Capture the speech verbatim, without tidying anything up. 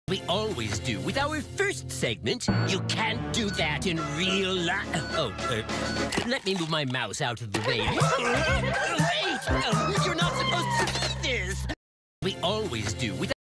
We always do. With our first segment, you can't do that in real life. Oh, uh, let me move my mouse out of the way. Wait! Oh, you're not supposed to do this! We always do. With